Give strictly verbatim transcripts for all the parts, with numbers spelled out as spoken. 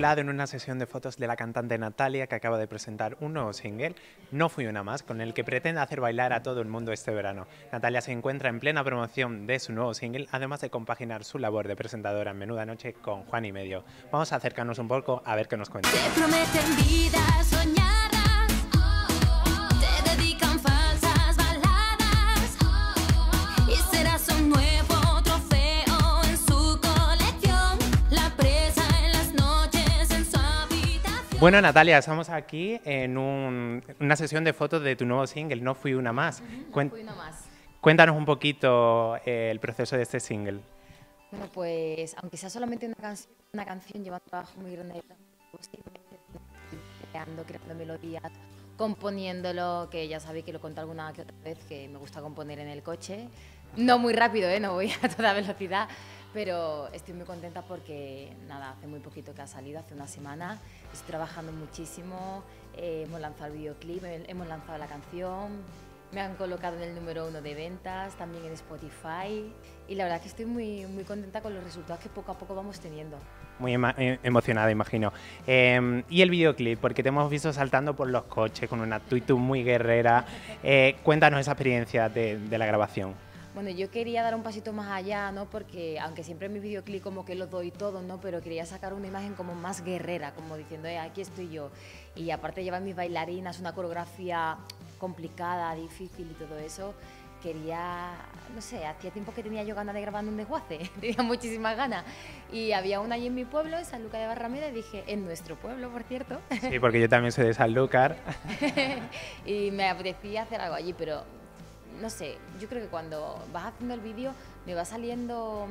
colado en una sesión de fotos de la cantante Natalia, que acaba de presentar un nuevo single, No fui una más, con el que pretende hacer bailar a todo el mundo este verano. Natalia se encuentra en plena promoción de su nuevo single, además de compaginar su labor de presentadora en Menuda Noche con Juan y Medio. Vamos a acercarnos un poco a ver qué nos cuenta. Te prometen vida soñarás, te dedican falsas baladas y serás un nuevo trofeo en su colección, la presa en las noches en su habitación. Bueno, Natalia, estamos aquí en un- una sesión de fotos de tu nuevo single, No fui una más. Cuen- No fui una más. Cuéntanos un poquito eh, el proceso de este single. Bueno, pues aunque sea solamente una, canción, una canción, lleva un trabajo muy grande detrás. creando, creando melodías, componiéndolo, que ya sabéis que lo conté alguna que otra vez, que me gusta componer en el coche. No muy rápido, ¿eh? No voy a toda velocidad, pero estoy muy contenta porque, nada, hace muy poquito que ha salido, hace una semana. Estoy trabajando muchísimo, eh, hemos lanzado el videoclip, hemos lanzado la canción. Me han colocado en el número uno de ventas, también en Spotify, y la verdad que estoy muy, muy contenta con los resultados que poco a poco vamos teniendo. Muy ema- eh, emocionada, imagino. Eh, y el videoclip, porque te hemos visto saltando por los coches con una actitud muy guerrera. Eh, cuéntanos esa experiencia de, de la grabación. Bueno, yo quería dar un pasito más allá, ¿no? Porque aunque siempre en mi videoclip como que lo doy todo, ¿no? Pero quería sacar una imagen como más guerrera, como diciendo, eh, aquí estoy yo. Y aparte llevar mis bailarinas, una coreografía complicada, difícil y todo eso, quería, no sé, hacía tiempo que tenía yo ganas de grabar un desguace, tenía muchísimas ganas. Y había una allí en mi pueblo, en San Lucas de Barrameda, y dije, en nuestro pueblo, por cierto. Sí, porque yo también soy de Sanlúcar. Y me apetecía hacer algo allí, pero no sé, yo creo que cuando vas haciendo el vídeo me va saliendo.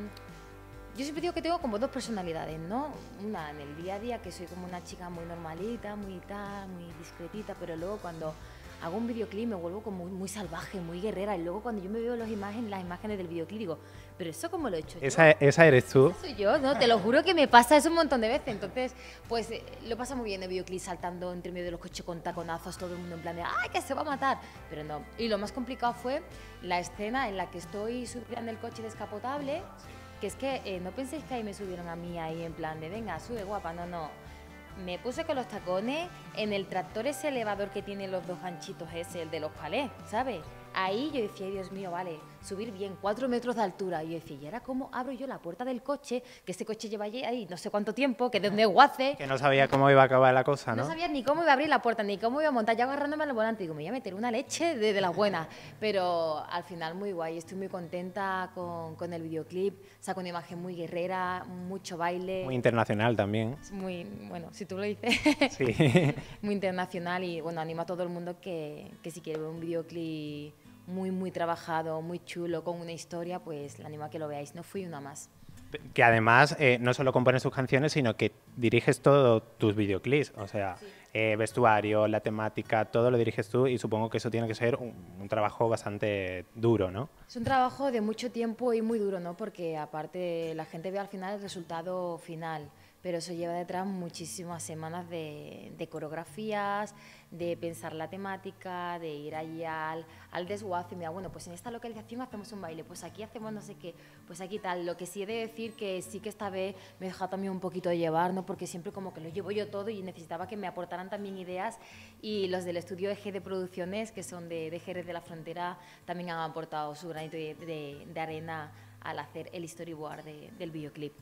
Yo siempre digo que tengo como dos personalidades, ¿no? Una en el día a día, que soy como una chica muy normalita, muy tal, muy discretita, pero luego cuando hago un videoclip me vuelvo como muy, muy salvaje, muy guerrera, y luego cuando yo me veo las imágenes, las imágenes del videoclip digo, pero eso cómo lo he hecho yo. Esa, esa eres tú. Soy yo, ¿no? Te lo juro que me pasa eso un montón de veces. Entonces, pues eh, lo pasa muy bien el videoclip saltando entre medio de los coches con taconazos, todo el mundo en plan de ¡ay, que se va a matar! Pero no. Y lo más complicado fue la escena en la que estoy subida en el coche descapotable, que es que eh, no penséis que ahí me subieron a mí ahí en plan de venga, sube guapa, no, no. Me puse con los tacones en el tractor, ese elevador que tiene los dos ganchitos ese, el de los palés, ¿sabes? Ahí yo decía, Dios mío, vale, subir bien, cuatro metros de altura. Y yo decía, ¿y ahora cómo abro yo la puerta del coche? Que ese coche lleva allí ahí no sé cuánto tiempo, que de un desguace. Que no sabía cómo iba a acabar la cosa, ¿no? No sabía ni cómo iba a abrir la puerta, ni cómo iba a montar, ya agarrándome al volante. Digo, me voy a meter una leche de, de las buenas. Pero al final muy guay, estoy muy contenta con, con el videoclip. Saco una imagen muy guerrera, mucho baile. Muy internacional también. Muy, bueno, si tú lo dices. Sí. Muy internacional y bueno, animo a todo el mundo que, que si quiere ver un videoclip muy, muy trabajado, muy chulo, con una historia, pues le animo a que lo veáis. No fui una más. Que además eh, no solo compones tus canciones, sino que diriges todos tus videoclips. O sea, Sí. eh, vestuario, la temática, todo lo diriges tú y supongo que eso tiene que ser un, un trabajo bastante duro, ¿no? Es un trabajo de mucho tiempo y muy duro, ¿no? Porque aparte la gente ve al final el resultado final, pero eso lleva detrás muchísimas semanas de, de coreografías, de pensar la temática, de ir allí al, al desguace. Mira, bueno, pues en esta localización hacemos un baile, pues aquí hacemos no sé qué, pues aquí tal. Lo que sí he de decir que sí que esta vez me he dejado también un poquito de llevar, ¿no? Porque siempre como que lo llevo yo todo y necesitaba que me aportaran también ideas, y los del estudio E G de Producciones, que son de, de Jerez de la Frontera, también han aportado su granito de, de, de arena al hacer el storyboard de, del videoclip.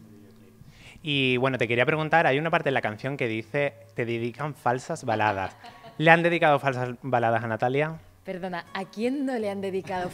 Y bueno, te quería preguntar, hay una parte de la canción que dice, te dedican falsas baladas. ¿Le han dedicado falsas baladas a Natalia? Perdona, ¿a quién no le han dedicado?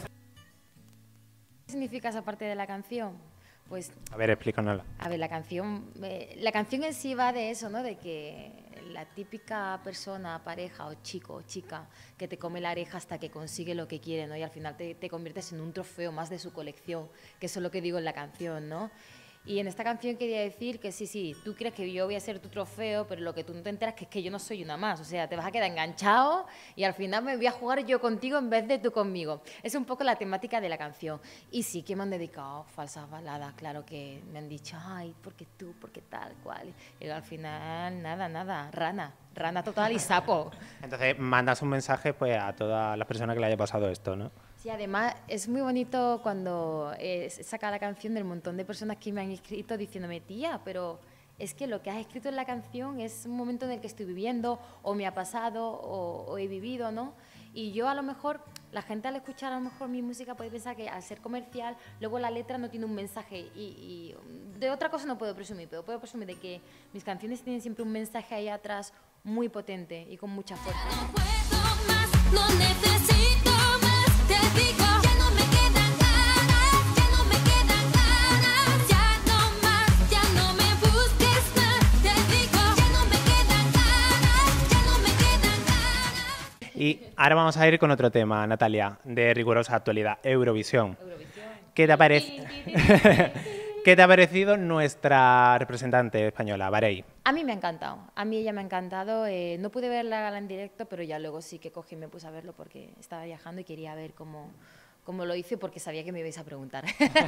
¿Qué significa esa parte de la canción? Pues, A ver, explícanosla. a ver, la canción, eh, la canción en sí va de eso, ¿no? De que la típica persona, pareja o chico o chica que te come la oreja hasta que consigue lo que quiere, ¿no? Y al final te, te conviertes en un trofeo más de su colección, que eso es lo que digo en la canción, ¿no? Y en esta canción quería decir que sí, sí, tú crees que yo voy a ser tu trofeo, pero lo que tú no te enteras que es que yo no soy una más. O sea, te vas a quedar enganchado y al final me voy a jugar yo contigo en vez de tú conmigo. Es un poco la temática de la canción. Y sí que me han dedicado falsas baladas, claro que me han dicho, ay, ¿por qué tú? ¿Por qué tal cual? Y al final, nada, nada, rana, rana total y sapo. Entonces, mandas un mensaje pues a todas las personas que le haya pasado esto, ¿no? Sí, además es muy bonito cuando eh, saca la canción del montón de personas que me han escrito diciéndome, tía, pero es que lo que has escrito en la canción es un momento en el que estoy viviendo, o me ha pasado, o, o he vivido, ¿no? Y yo a lo mejor, la gente al escuchar a lo mejor mi música puede pensar que al ser comercial, luego la letra no tiene un mensaje. Y, y de otra cosa no puedo presumir, pero puedo presumir de que mis canciones tienen siempre un mensaje ahí atrás muy potente y con mucha fuerza. No puedo más, no necesito más, te digo, ya no me quedan ganas, ya no me quedan ganas, ya no más, ya no me busques más, te digo, ya no me quedan ganas, ya no me quedan ganas. Y ahora vamos a ir con otro tema, Natalia, de rigurosa actualidad, Eurovisión. Eurovisión. ¿Qué te, apare- ¿Qué te ha parecido nuestra representante española, Varey? A mí me ha encantado, a mí ella me ha encantado. Eh, no pude ver la gala en directo, pero ya luego sí que cogí y me puse a verlo porque estaba viajando y quería ver cómo, cómo lo hice porque sabía que me ibais a preguntar.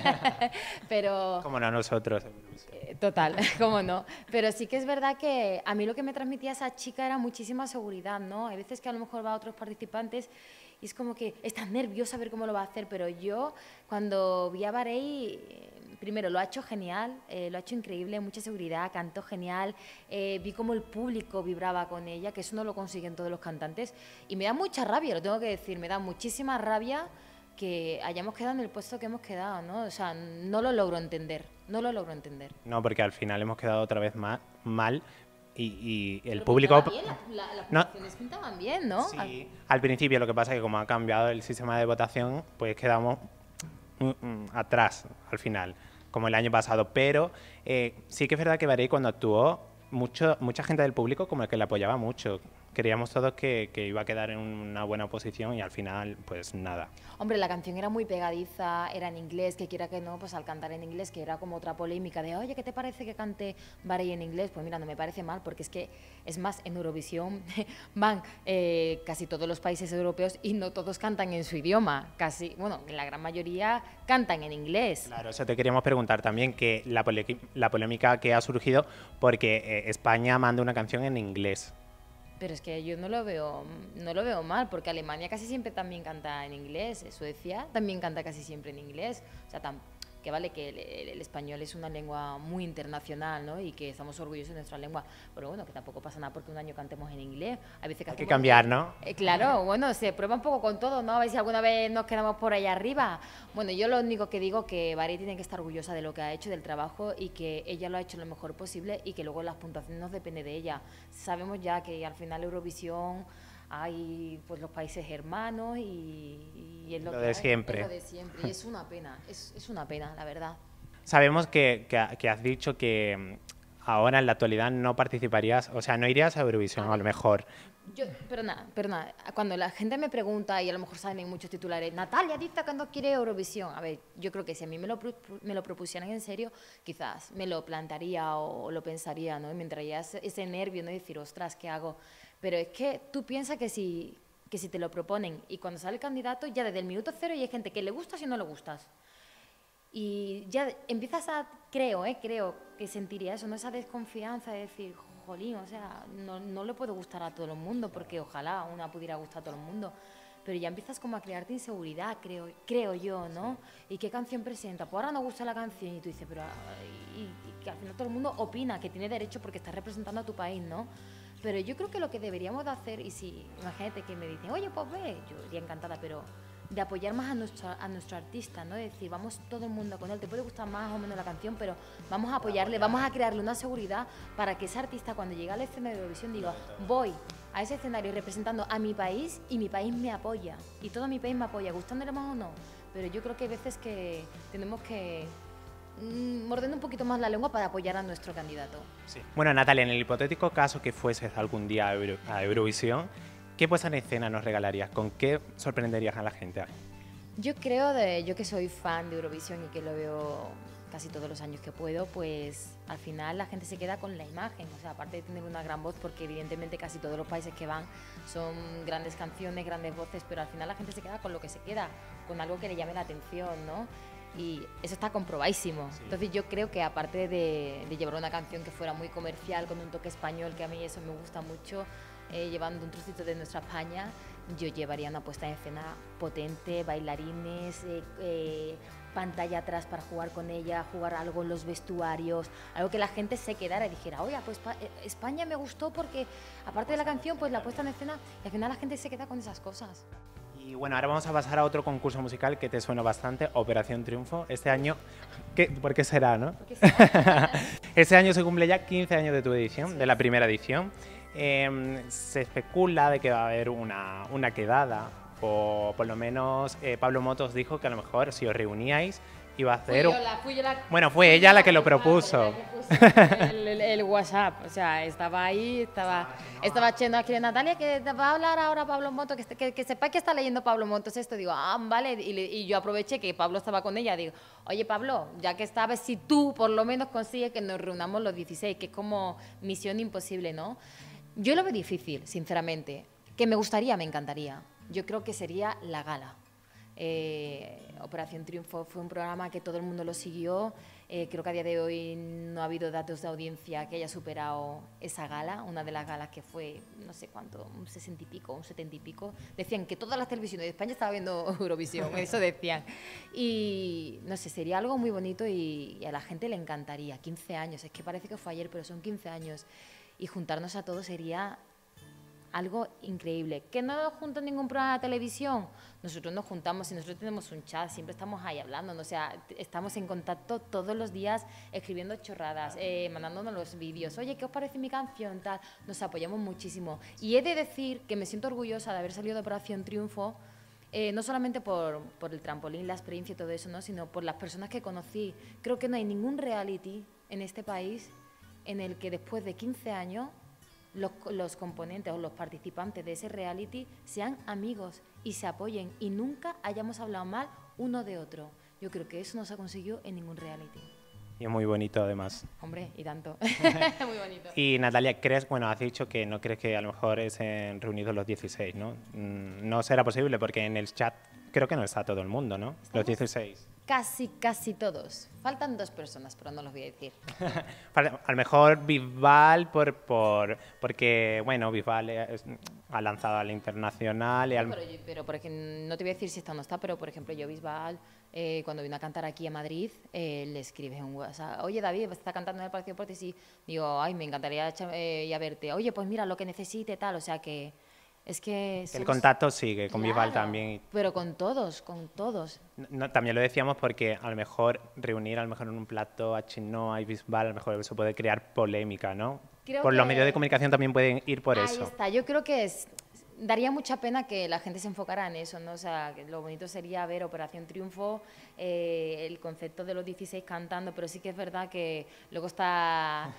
Pero Como no nosotros. eh, total, cómo no. Pero sí que es verdad que a mí lo que me transmitía esa chica era muchísima seguridad, ¿no? Hay veces que a lo mejor va a otros participantes y es como que estás nerviosa a ver cómo lo va a hacer, pero yo cuando vi a Varey, eh, primero lo ha hecho genial, eh, lo ha hecho increíble, mucha seguridad, cantó genial, eh, vi cómo el público vibraba con ella, que eso no lo consiguen todos los cantantes, y me da mucha rabia, lo tengo que decir, me da muchísima rabia que hayamos quedado en el puesto que hemos quedado, ¿no? O sea, no lo logro entender, no lo logro entender. No, porque al final hemos quedado otra vez ma- mal y, y el Pero público... pintaba bien, la- la- las No. puntuaciones pintaban bien, ¿no? Sí, al principio lo que pasa es que como ha cambiado el sistema de votación, pues quedamos mm, mm, atrás al final, como el año pasado. Pero eh, sí que es verdad que Varey cuando actuó, mucho, mucha gente del público como que le apoyaba mucho. Creíamos todos que, que iba a quedar en una buena posición y al final, pues nada. Hombre, la canción era muy pegadiza, era en inglés, que quiera que no, pues al cantar en inglés, que era como otra polémica de, oye, ¿qué te parece que cante Varey en inglés? Pues mira, no me parece mal, porque es que, es más, en Eurovisión van eh, casi todos los países europeos y no todos cantan en su idioma, casi, bueno, la gran mayoría cantan en inglés. Claro, eso te queríamos preguntar también, que la, pole- la polémica que ha surgido porque eh, España manda una canción en inglés. Pero es que yo no lo veo, no lo veo mal, porque Alemania casi siempre también canta en inglés, Suecia también canta casi siempre en inglés. O sea, tam- que vale que el, el- el español es una lengua muy internacional, ¿no? Y que estamos orgullosos de nuestra lengua. Pero bueno, que tampoco pasa nada porque un año cantemos en inglés. Hay veces que Hay que hacemos- cambiar, ¿no? Eh, claro, bueno, se prueba un poco con todo, ¿no? A ver si alguna vez nos quedamos por allá arriba. Bueno, yo lo único que digo que Varey tiene que estar orgullosa de lo que ha hecho, del trabajo, y que ella lo ha hecho lo mejor posible y que luego las puntuaciones no depende de ella. Sabemos ya que al final Eurovisión hay pues los países hermanos y, y es lo, Lo que de hay, siempre. es lo de siempre. Y es una pena, es, es una pena, la verdad. Sabemos que, que, ha- que has dicho que mm, ahora en la actualidad no participarías, o sea, no irías a Eurovisión a lo mejor. Yo, pero nada, pero nada, cuando la gente me pregunta, y a lo mejor salen muchos titulares, Natalia dice que no quiere Eurovisión. A ver, yo creo que si a mí me lo, pro- me lo propusieran en serio, quizás me lo plantaría o, o lo pensaría, ¿no? Y me entraría ese, ese nervio, ¿no? Y decir, ostras, ¿qué hago? Pero es que tú piensas que si, que si te lo proponen y cuando sale el candidato, ya desde el minuto cero y hay gente que le gustas y no le gustas. Y ya empiezas a, creo, eh, creo que sentiría eso, ¿no? Esa desconfianza de decir, jolín, o sea, no, no le puedo gustar a todo el mundo, porque ojalá una pudiera gustar a todo el mundo, pero ya empiezas como a crearte inseguridad, creo, creo yo, ¿no? ¿Y qué canción presenta? Pues ahora no gusta la canción y tú dices, pero... Y, y que al final todo el mundo opina que tiene derecho porque estás representando a tu país, ¿no? Pero yo creo que lo que deberíamos de hacer, y si, imagínate que me dicen, oye, pues ve, yo iría encantada, pero de apoyar más a nuestro, a nuestro artista, ¿no? De decir, vamos todo el mundo con él, te puede gustar más o menos la canción, pero vamos a apoyarle, vamos a crearle una seguridad para que ese artista cuando llegue al escenario de Eurovisión diga, voy a ese escenario representando a mi país y mi país me apoya, y todo mi país me apoya, gustándole más o no, pero yo creo que hay veces que tenemos que mm, morder un poquito más la lengua para apoyar a nuestro candidato. Bueno, Natalia, en el hipotético caso que fueses algún día a, Euro- a Eurovisión, ¿qué puesta en escena nos regalarías? ¿Con qué sorprenderías a la gente? Yo creo, de, yo que soy fan de Eurovisión y que lo veo casi todos los años que puedo, pues al final la gente se queda con la imagen, o sea, aparte de tener una gran voz, porque evidentemente casi todos los países que van son grandes canciones, grandes voces, pero al final la gente se queda con lo que se queda, con algo que le llame la atención, ¿no? Y eso está comprobadísimo. Entonces yo creo que aparte de, de llevar una canción que fuera muy comercial, con un toque español, que a mí eso me gusta mucho, eh, llevando un trocito de nuestra España, yo llevaría una puesta en escena potente, bailarines, eh, eh, pantalla atrás para jugar con ella, jugar algo en los vestuarios, algo que la gente se quedara y dijera, oye, pues pa- eh, España me gustó porque aparte de la canción, pues la puesta en escena, y al final la gente se queda con esas cosas. Y bueno, ahora vamos a pasar a otro concurso musical que te suena bastante, Operación Triunfo. Este año, ¿qué, ¿por qué será, no? Porque será- Este año se cumple ya quince años de tu edición, de la primera edición. Eh, se especula de que va a haber una, una quedada, o por lo menos eh, Pablo Motos dijo que a lo mejor si os reuníais iba a hacer... Fui un- yo la- fui yo la- Bueno, fue ella la que lo propuso. la que puso El, el- el WhatsApp, o sea, estaba ahí, estaba, estaba echando aquí de Natalia, que te va a hablar ahora Pablo Motos, que, que, que sepa que está leyendo Pablo Motos esto. Digo, ah, vale, y, le- y yo aproveché que Pablo estaba con ella, digo, oye Pablo, ya que está, a ver si tú por lo menos consigues que nos reunamos los dieciséis, que es como misión imposible, ¿no? Yo lo veo difícil, sinceramente. Que me gustaría, me encantaría. Yo creo que sería la gala. Eh, Operación Triunfo fue un programa que todo el mundo lo siguió. Eh, creo que a día de hoy no ha habido datos de audiencia que haya superado esa gala, una de las galas que fue, no sé cuánto, un sesenta y pico, un setenta y pico. Decían que todas las televisiones de España estaban viendo Eurovisión, eso decían. Y no sé, sería algo muy bonito y, y a la gente le encantaría. quince años, es que parece que fue ayer, pero son quince años. Y juntarnos a todos sería algo increíble. ¿Que no nos junta ningún programa de televisión? Nosotros nos juntamos y nosotros tenemos un chat, siempre estamos ahí hablando, ¿no? O sea, t- estamos en contacto todos los días escribiendo chorradas, eh, mandándonos los vídeos. Oye, ¿qué os parece mi canción? Tal. Nos apoyamos muchísimo. Y he de decir que me siento orgullosa de haber salido de Operación Triunfo, eh, no solamente por, por el trampolín, la experiencia y todo eso, ¿no? Sino por las personas que conocí. Creo que no hay ningún reality en este país en el que después de quince años los, los componentes o los participantes de ese reality sean amigos y se apoyen y nunca hayamos hablado mal uno de otro. Yo creo que eso no se ha conseguido en ningún reality. Y es muy bonito además. Hombre, y tanto. Muy bonito. Y Natalia, ¿crees, bueno, has dicho que no crees que a lo mejor estén reunidos los dieciséis, ¿no? Mm, No será posible porque en el chat creo que no está todo el mundo, ¿no? Los dieciséis. Casi, casi todos. Faltan dos personas, pero no los voy a decir. Para- A lo mejor Bisbal, por, por, porque, bueno, Bisbal es- ha lanzado al internacional y al... Pero, yo- pero por ejemplo, no te voy a decir si está o no está, pero por ejemplo, yo Bisbal, eh, cuando vino a cantar aquí a Madrid, eh, le escribe un WhatsApp, oye David, está cantando en el Palacio de Deportes y digo, ay, me encantaría echa- eh, ir a verte. Oye, pues mira, lo que necesite, tal, o sea que es que... El somos- contacto sigue con Bisbal Claro, también. pero con todos, con todos. No, también lo decíamos porque a lo mejor reunir a lo mejor en un plato a Chenoa y Bisbal, a lo mejor eso puede crear polémica, ¿no? Creo por los que- medios de comunicación también pueden ir por Ahí eso. está, yo creo que es, daría mucha pena que la gente se enfocara en eso, ¿no? O sea, que lo bonito sería ver Operación Triunfo, eh, el concepto de los dieciséis cantando, pero sí que es verdad que luego está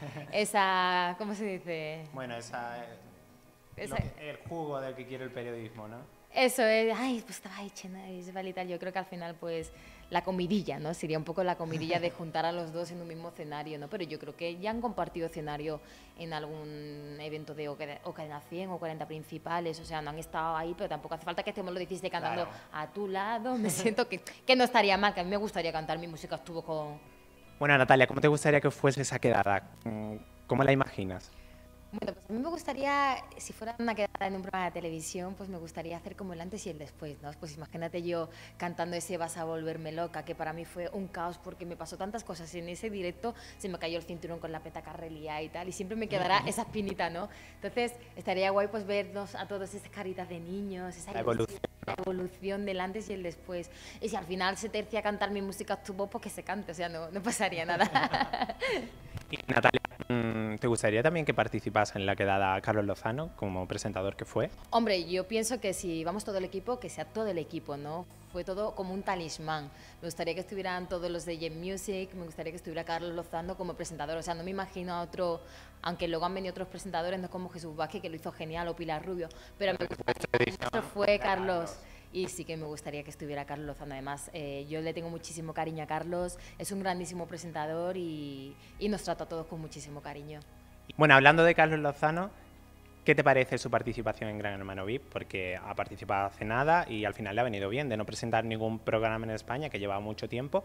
esa, ¿cómo se dice? Bueno, esa, Esa- el jugo del que quiere el periodismo, ¿no? Eso es, ay, pues estaba ahí Chena y Isabel y tal. Yo creo que al final, pues, la comidilla, ¿no? Sería un poco la comidilla de juntar a los dos en un mismo escenario, ¿no? Pero yo creo que ya han compartido escenario en algún evento de o Cade- o Cadena cien o cuarenta principales, o sea, no han estado ahí, pero tampoco hace falta que estemos los dieciséis cantando Claro. a tu lado. Me siento que, que no estaría mal, que a mí me gustaría cantar mi música, estuvo con... Bueno, Natalia, ¿cómo te gustaría que fuese esa quedada? Mm, ¿Cómo la imaginas? Bueno, pues a mí me gustaría, si fuera una quedada en un programa de televisión, pues me gustaría hacer como el antes y el después, ¿no? Pues imagínate yo cantando ese Vas a volverme loca, que para mí fue un caos porque me pasó tantas cosas en ese directo, se me cayó el cinturón con la petaca relía y tal, y siempre me quedará esa espinita, ¿no? Entonces, estaría guay pues vernos a todos esas caritas de niños, esa La evolución. la evolución del antes y el después. Y si al final se tercia a cantar mi música tu voz, pues que se cante, o sea, no, no pasaría nada. Y Natalia, mm, ¿te gustaría también que participase en la quedada Carlos Lozano como presentador que fue? Hombre, yo pienso que si vamos todo el equipo, que sea todo el equipo, ¿no? Fue todo como un talismán. Me gustaría que estuvieran todos los de Jet Music, me gustaría que estuviera Carlos Lozano como presentador. O sea, no me imagino a otro, aunque luego han venido otros presentadores, no como Jesús Vázquez, que lo hizo genial, o Pilar Rubio, pero me gustaría mucho fue Carlos. Y sí que me gustaría que estuviera Carlos Lozano. Además, eh, yo le tengo muchísimo cariño a Carlos, es un grandísimo presentador y, y nos trata a todos con muchísimo cariño. Bueno, hablando de Carlos Lozano, ¿qué te parece su participación en Gran Hermano V I P? Porque ha participado hace nada y al final le ha venido bien de no presentar ningún programa en España, que llevaba mucho tiempo,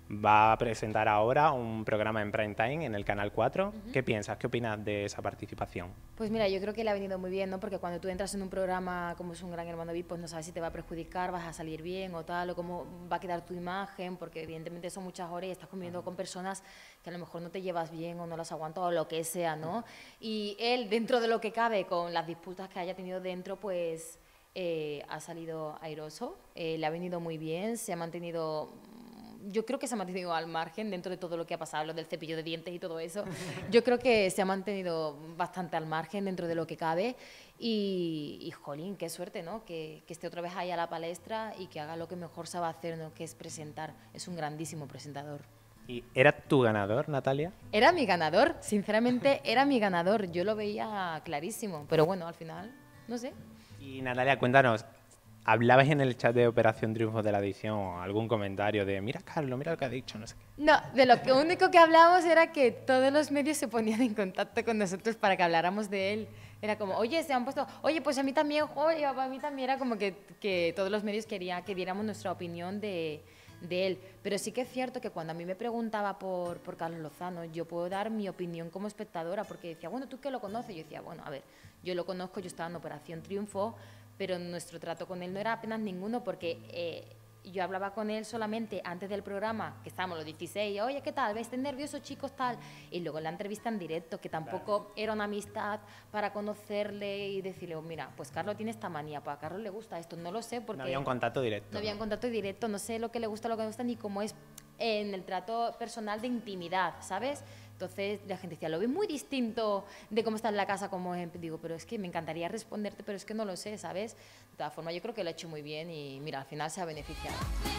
va a presentar ahora un programa en prime time en el Canal cuatro. Uh-huh. ¿Qué piensas? ¿Qué opinas de esa participación? Pues mira, yo creo que le ha venido muy bien, ¿no? Porque cuando tú entras en un programa como es un Gran Hermano V I P, pues no sabes si te va a perjudicar, vas a salir bien o tal, o cómo va a quedar tu imagen, porque evidentemente son muchas horas y estás conviviendo uh-huh. con personas que a lo mejor no te llevas bien o no las aguantas o lo que sea, ¿no? Uh-huh. Y él, dentro de lo que cabe, con las disputas que haya tenido dentro, pues eh, ha salido airoso, eh, le ha venido muy bien, se ha mantenido... Yo creo que se ha mantenido al margen dentro de todo lo que ha pasado, lo del cepillo de dientes y todo eso. Yo creo que se ha mantenido bastante al margen dentro de lo que cabe y, y jolín, qué suerte, ¿no? Que, que esté otra vez ahí a la palestra y que haga lo que mejor sabe hacer, ¿no? Que es presentar. Es un grandísimo presentador. ¿Y era tu ganador, Natalia? Era mi ganador, sinceramente era mi ganador. Yo lo veía clarísimo, pero bueno, al final, no sé. Y Natalia, cuéntanos, ¿hablabas en el chat de Operación Triunfo de la edición o algún comentario de mira Carlos, mira lo que ha dicho, no sé qué? No, de lo que único que hablábamos era que todos los medios se ponían en contacto con nosotros para que habláramos de él. Era como, oye, se han puesto, oye, pues a mí también, oye, a mí también. Era como que, que todos los medios querían que diéramos nuestra opinión de, de él. Pero sí que es cierto que cuando a mí me preguntaba por, por Carlos Lozano, yo puedo dar mi opinión como espectadora, porque decía, bueno, ¿tú qué lo conoces? Yo decía, bueno, a ver, yo lo conozco, yo estaba en Operación Triunfo, pero nuestro trato con él no era apenas ninguno porque eh, yo hablaba con él solamente antes del programa, que estábamos los dieciséis, oye, ¿qué tal? ¿Estáis nerviosos, chicos? Tal. Y luego la entrevista en directo, que tampoco claro. era una amistad para conocerle y decirle, oh, mira, pues Carlos tiene esta manía, pues a Carlos le gusta esto, no lo sé porque... No había un contacto directo. No había un contacto directo, no sé lo que le gusta, lo que no gusta, ni cómo es en el trato personal de intimidad, ¿sabes? Entonces la gente decía, lo ves muy distinto de cómo está en la casa, como ejemplo. Digo, pero es que me encantaría responderte, pero es que no lo sé, ¿sabes? De todas formas, yo creo que lo ha hecho muy bien y mira, al final se ha beneficiado.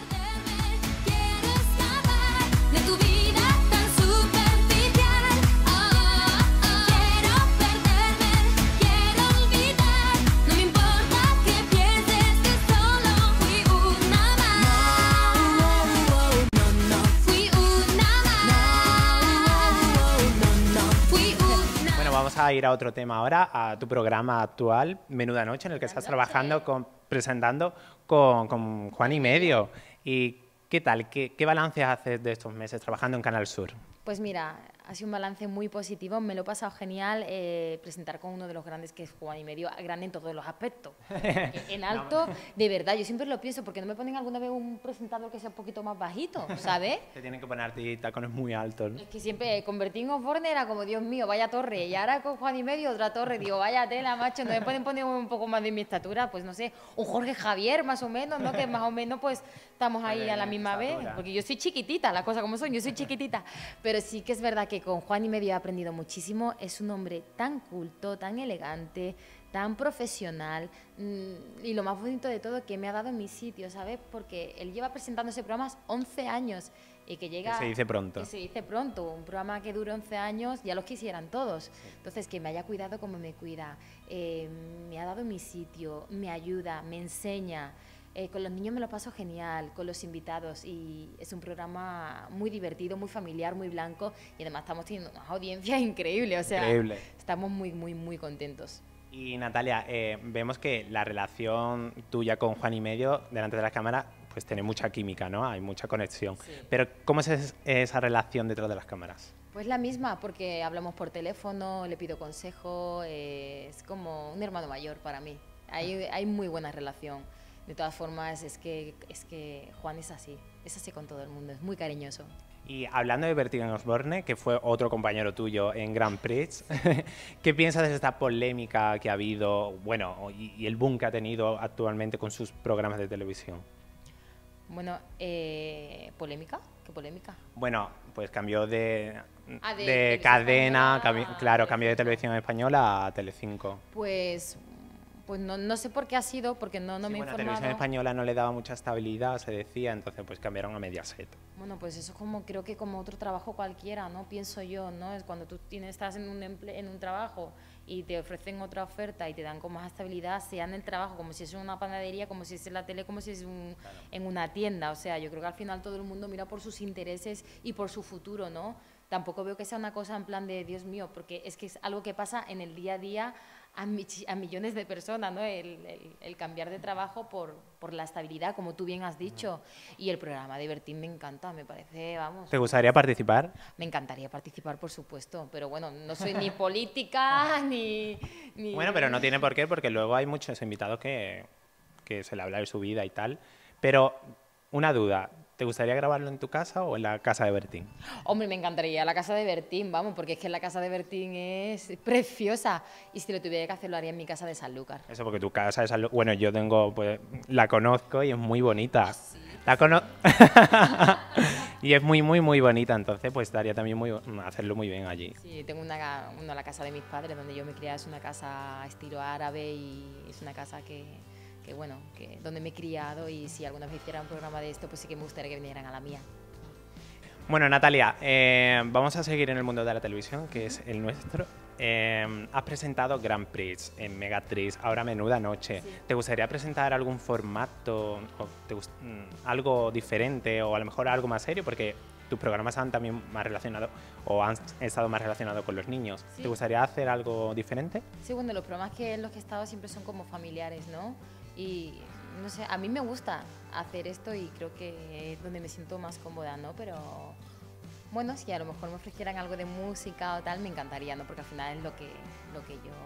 Quiero escapar de tu vida tan superficial. Oh, oh. Quiero perderme, quiero olvidar. No me importa que pienses que solo fui una más. No, no, fui una más. No, no, fui una. Bueno, vamos a ir a otro tema ahora, a tu programa actual, Menuda Noche, en el que estás trabajando, con, presentando con, con Juan y Medio. ¿Y qué tal? ¿Qué, qué balance haces de estos meses trabajando en Canal Sur? Pues mira, ha sido un balance muy positivo, me lo he pasado genial eh, presentar con uno de los grandes que es Juan y Medio, grande en todos los aspectos. En alto, de verdad, yo siempre lo pienso, porque no me ponen alguna vez un presentador que sea un poquito más bajito, ¿sabes? Te tienen que poner tacones muy altos, ¿no? Es que siempre convertí en Osborne era como, Dios mío, vaya torre, y ahora con Juan y Medio otra torre, digo, vaya tela, macho, no me pueden poner un poco más de mi estatura, pues no sé, un Jorge Javier más o menos, ¿no? Que más o menos pues estamos ahí a la misma vez, porque yo soy chiquitita, las cosas como son, yo soy chiquitita, pero sí que es verdad que con Juan y Medio he aprendido muchísimo, es un hombre tan culto, tan elegante, tan profesional y lo más bonito de todo que me ha dado en mi sitio, ¿sabes? Porque él lleva presentando ese programa once años y que llega... Que se dice pronto. Que se dice pronto, un programa que dure once años, ya los quisieran todos. Entonces, que me haya cuidado como me cuida, eh, me ha dado mi sitio, me ayuda, me enseña. Eh, con los niños me lo paso genial, con los invitados, y es un programa muy divertido, muy familiar, muy blanco, y además estamos teniendo unas audiencias increíbles, o sea, Increíble. Estamos muy, muy, muy contentos. Y Natalia, eh, vemos que la relación tuya con Juan y Medio delante de la cámara pues tiene mucha química, ¿no? Hay mucha conexión. Sí. Pero ¿cómo es es esa relación detrás de las cámaras? Pues la misma, porque hablamos por teléfono, le pido consejo, eh, es como un hermano mayor para mí. Hay, hay muy buena relación. De todas formas, es que, es que Juan es así, es así con todo el mundo, es muy cariñoso. Y hablando de Bertín Osborne, que fue otro compañero tuyo en Grand Prix, ¿qué piensas de esta polémica que ha habido, bueno, y, y el boom que ha tenido actualmente con sus programas de televisión? Bueno, eh, ¿polémica? ¿Qué polémica? Bueno, pues cambió de, ah, de, de cadena, cambi claro, cambió de Televisión Española a Telecinco. Pues... Pues no, no sé por qué ha sido, porque no, no sí, me he bueno, informado. Televisión Española no le daba mucha estabilidad, se decía, entonces pues cambiaron a Mediaset. Bueno, pues eso es como, creo que como otro trabajo cualquiera, ¿no? Pienso yo, ¿no? Es cuando tú tienes, estás en un, emple en un trabajo y te ofrecen otra oferta y te dan con más estabilidad, sea en el trabajo, como si es en una panadería, como si es en la tele, como si es un, claro. en una tienda. O sea, yo creo que al final todo el mundo mira por sus intereses y por su futuro, ¿no? Tampoco veo que sea una cosa en plan de, Dios mío, porque es que es algo que pasa en el día a día a, mi- a millones de personas, ¿no? El, el- el cambiar de trabajo por, por la estabilidad, como tú bien has dicho. Y el programa de Bertín me encanta, me parece, vamos, ¿Te gustaría participar? me encantaría participar, por supuesto, pero bueno, no soy ni política ni, ni... Bueno, pero no tiene por qué, porque luego hay muchos invitados que, que se le habla de su vida y tal. Pero una duda, ¿te gustaría grabarlo en tu casa o en la casa de Bertín? Hombre, me encantaría la casa de Bertín, vamos, porque es que la casa de Bertín es preciosa. Y si lo tuviera que hacer, lo haría en mi casa de Sanlúcar. Eso porque tu casa es algo... Bueno, yo tengo, pues, la conozco y es muy bonita. La cono... y es muy, muy, muy bonita, entonces pues estaría también muy hacerlo muy bien allí. Sí, tengo una, una, la casa de mis padres, donde yo me crié, es una casa estilo árabe y es una casa que, que bueno, que donde me he criado, y si alguna vez hiciera un programa de esto, pues sí que me gustaría que vinieran a la mía. Bueno, Natalia, eh, vamos a seguir en el mundo de la televisión, que es el nuestro. Eh, has presentado Grand Prix en Megatriz, ahora Menuda Noche. Sí. ¿Te gustaría presentar algún formato, o te gust- mm, algo diferente o a lo mejor algo más serio? Porque tus programas han también más relacionado o han estado más relacionados con los niños. Sí. ¿Te gustaría hacer algo diferente? Sí, bueno, los programas que en los que he estado siempre son como familiares, ¿no? Y no sé, a mí me gusta hacer esto y creo que es donde me siento más cómoda, ¿no? Pero bueno, si a lo mejor me ofrecieran algo de música o tal, me encantaría, ¿no? Porque al final es lo que, lo que yo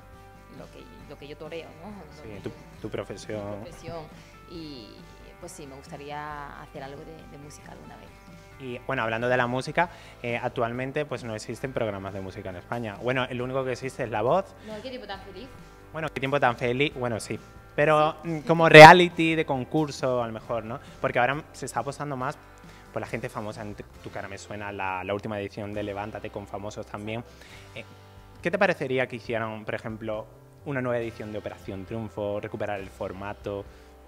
lo que, lo que yo toreo, ¿no? Lo Sí, que tu, yo- tu profesión. mi profesión. Y pues sí, me gustaría hacer algo de, de música alguna vez. Y bueno, hablando de la música, eh, actualmente pues no existen programas de música en España. Bueno, el único que existe es La Voz. No, qué tipo tan feliz. Bueno, qué tiempo tan feliz. Bueno, sí. Pero mm, como reality de concurso, a lo mejor, ¿no? Porque ahora se está apostando más por la gente famosa. En Tu cara me suena la, la última edición de Levántate con famosos también. Eh, ¿Qué te parecería que hicieran, por ejemplo, una nueva edición de Operación Triunfo, recuperar el formato,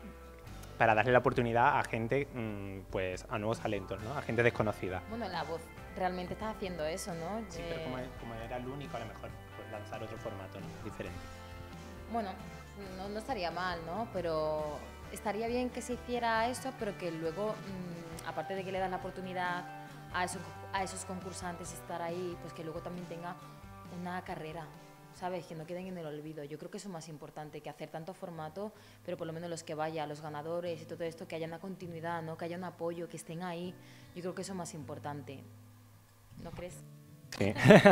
para darle la oportunidad a gente, mm, pues a nuevos talentos, ¿no? A gente desconocida? Bueno, La Voz realmente está haciendo eso, ¿no? Sí, Eh, pero como, como era el único, a lo mejor pues, lanzar otro formato, ¿no? Diferente. Bueno, no, no estaría mal, ¿no? Pero estaría bien que se hiciera eso, pero que luego, mm, aparte de que le das la oportunidad a esos, a esos concursantes estar ahí, pues que luego también tenga una carrera, ¿sabes? Que no queden en el olvido. Yo creo que eso es más importante que hacer tanto formato, pero por lo menos los que vayan, los ganadores y todo esto, que haya una continuidad, ¿no? Que haya un apoyo, que estén ahí. Yo creo que eso es más importante. ¿No crees? Sí.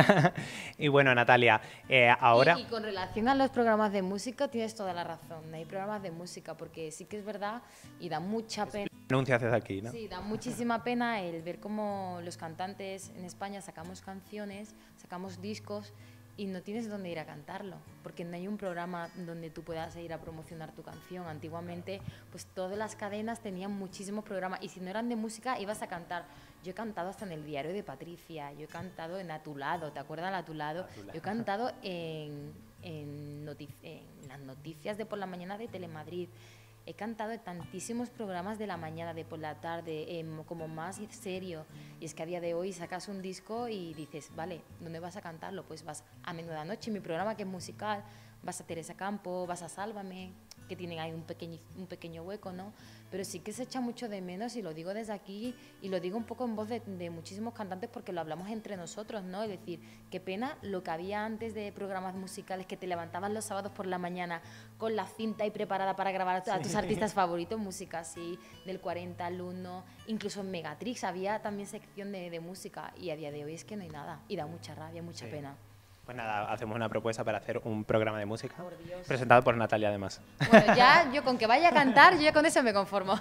Y bueno, Natalia, eh, ahora... Y, y con relación a los programas de música, tienes toda la razón. Hay programas de música, porque sí que es verdad y da mucha pena. Anuncias desde aquí, ¿no? Sí, da muchísima pena el ver cómo los cantantes en España sacamos canciones, sacamos discos y no tienes dónde ir a cantarlo, porque no hay un programa donde tú puedas ir a promocionar tu canción. Antiguamente, pues todas las cadenas tenían muchísimos programas y si no eran de música ibas a cantar. Yo he cantado hasta en el diario de Patricia, yo he cantado en A Tu Lado, ¿te acuerdas de A Tu Lado? Yo he cantado en, en, noti- en las noticias de por la mañana de Telemadrid. He cantado en tantísimos programas de la mañana, de por la tarde, em, como más serio. Y es que a día de hoy sacas un disco y dices, vale, ¿dónde vas a cantarlo? Pues vas a Menuda Noche, mi programa que es musical, vas a Teresa Campo, vas a Sálvame, que tienen ahí un pequeño, un pequeño hueco, ¿no? Pero sí que se echa mucho de menos, y lo digo desde aquí, y lo digo un poco en voz de, de muchísimos cantantes, porque lo hablamos entre nosotros, ¿no? Es decir, qué pena lo que había antes de programas musicales, que te levantabas los sábados por la mañana con la cinta y preparada para grabar a, tu- a tus artistas favoritos, música así, del cuarenta al uno, incluso en Megatrix había también sección de, de música, y a día de hoy es que no hay nada, y da mucha rabia, mucha Sí. pena. Pues nada, hacemos una propuesta para hacer un programa de música, Por Dios. presentado por Natalia además. Bueno, ya yo con que vaya a cantar, yo ya con eso me conformo.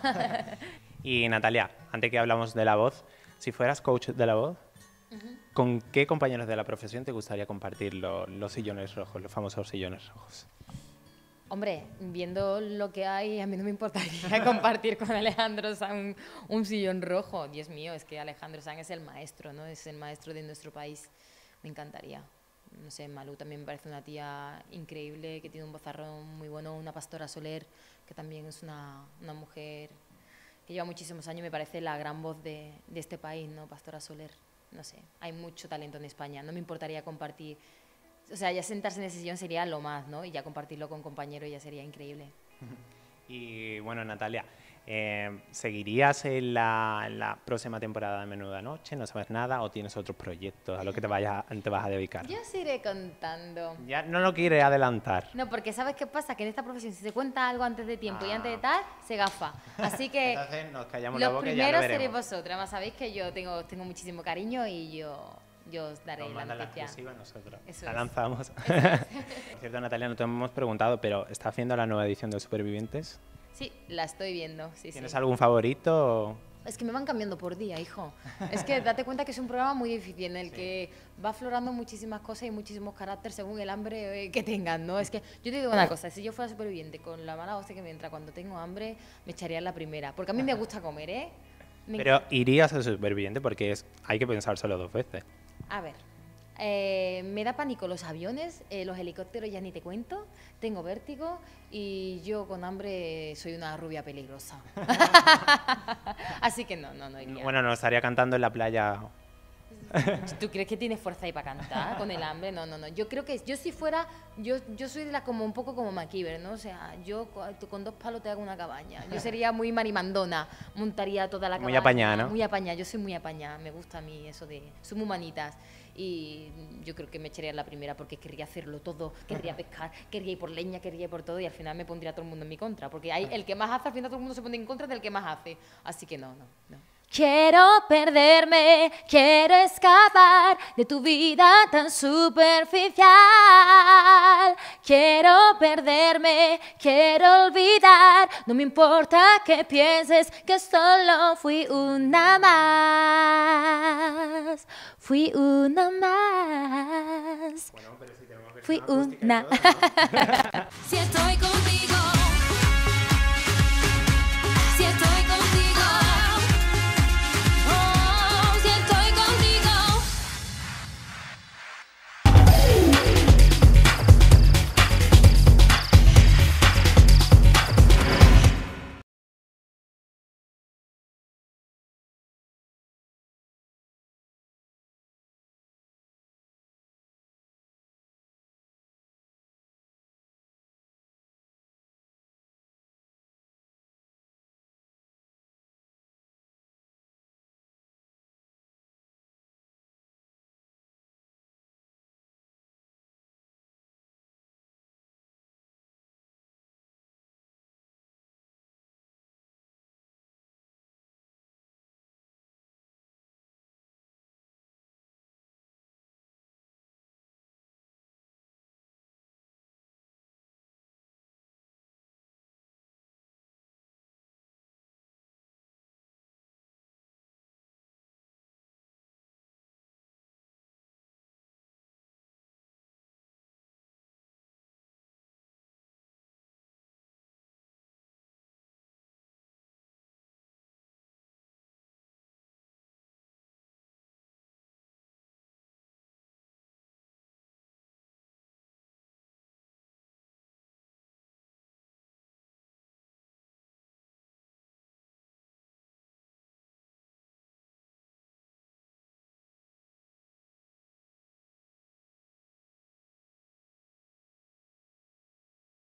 Y Natalia, antes que hablamos de La Voz, si fueras coach de La Voz, ¿con qué compañeros de la profesión te gustaría compartir lo- los sillones rojos, los famosos sillones rojos? Hombre, viendo lo que hay, a mí no me importaría compartir con Alejandro Sanz un, un sillón rojo. Dios mío, es que Alejandro Sanz es el maestro, ¿no? Es el maestro de nuestro país. Me encantaría. No sé, Malú también me parece una tía increíble, que tiene un vozarrón muy bueno. Una Pastora Soler, que también es una, una mujer que lleva muchísimos años, me parece la gran voz de, de este país, ¿no? Pastora Soler. No sé, hay mucho talento en España. No me importaría compartir. O sea, ya sentarse en ese sillón sería lo más, ¿no? Y ya compartirlo con compañeros ya sería increíble. Y bueno, Natalia, Eh, ¿Seguirías en la, en la próxima temporada de Menuda Noche? ¿No sabes nada? ¿O tienes otros proyectos a los que te, vayas, te vas a dedicar? Yo os iré contando. Ya no lo quieres adelantar. No, porque ¿sabes qué pasa? Que en esta profesión, si se cuenta algo antes de tiempo y Ah. antes de tal, se gafa. Así que Entonces nos callamos la los boca y ya lo primeros seréis veremos. vosotras. Además, sabéis que yo tengo, tengo muchísimo cariño y yo, yo os daré Nos la manda la noticia. exclusiva nosotros. Eso la es. lanzamos. Por cierto, Natalia, no te hemos preguntado, pero ¿estás viendo la nueva edición de Supervivientes? Sí, la estoy viendo. Sí, ¿Tienes sí. algún favorito? Es que me van cambiando por día, hijo. Es que date cuenta que es un programa muy difícil en el Sí. que va aflorando muchísimas cosas y muchísimos caracteres según el hambre eh, que tengan, ¿no? Es que yo te digo una cosa, si yo fuera superviviente con la mala hostia que me entra cuando tengo hambre, me echaría en la primera. Porque a mí me gusta comer, ¿eh? Me Pero irías a Superviviente porque es, hay que pensar solo dos veces. A ver, eh, me da pánico los aviones, eh, los helicópteros ya ni te cuento, tengo vértigo y yo con hambre soy una rubia peligrosa. Así que no, no, no iría. Bueno, nos estaría cantando en la playa. ¿Tú crees que tienes fuerza ahí para cantar con el hambre? No, no, no. Yo creo que yo si fuera, yo, yo soy de la como un poco como MacGyver, ¿no? O sea, yo co- con dos palos te hago una cabaña. Yo sería muy marimandona, montaría toda la Muy cabaña. apañada, ¿no? Muy apañada, yo soy muy apañada, me gusta a mí eso de, soy muy manitas. Y yo creo que me echaría en la primera porque querría hacerlo todo, querría pescar, querría ir por leña, querría ir por todo y al final me pondría todo el mundo en mi contra. Porque hay el que más hace, al final todo el mundo se pone en contra del que más hace. Así que no, no, no. Quiero perderme, quiero escapar de tu vida tan superficial. Quiero perderme, quiero olvidar. No me importa que pienses que solo fui una más. Fui una más. Fui una. Si estoy contigo